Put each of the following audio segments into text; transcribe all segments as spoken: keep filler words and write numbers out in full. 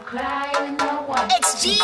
X G,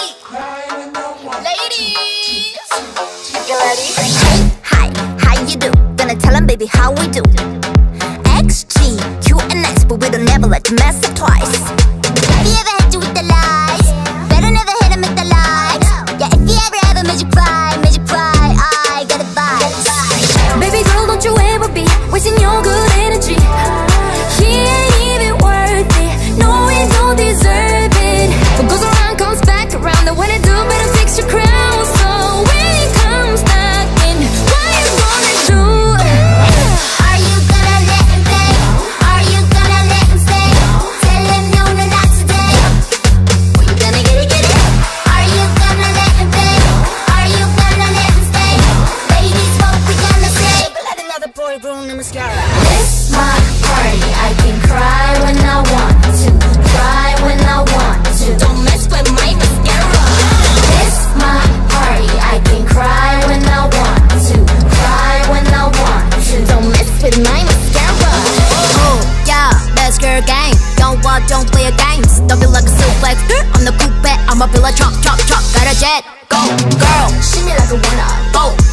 ladies, You ready? Hey, hi, how you do? Gonna tell 'em, baby, how we do. X G, Q and X, but we don't never let you mess up twice. If you ever had you with the lies, better never hit 'em with the lies. Yeah, if you ever ever made you cry, made you cry, I got advice. Baby girl, don't you ever be wasting your good energy. He ain't even worth it. No, he don't deserve it. What goes around comes back around. And when it do, better fix your crown. So when it comes back in, what you gonna do? Are you gonna let him play? Are you gonna let him stay? Tell him no, no, not today. When you gonna get it, get it? Are you gonna let him play? Are you gonna let him stay? Ladies, what we gonna say? let another boy ruin the mascara. This my party, I can cry when I want to, cry when I want to. Don't mess with my mascara. This my party, I can cry when I want to, cry when I want to. Don't mess with my mascara. Oh, yeah, that's girl game. Don't walk, don't play games. Don't feel like a suplex. I'm the coupe, I'ma feel like chop, chop, chop. Got a jet, go, girl. Shimmy like a wanna, Go,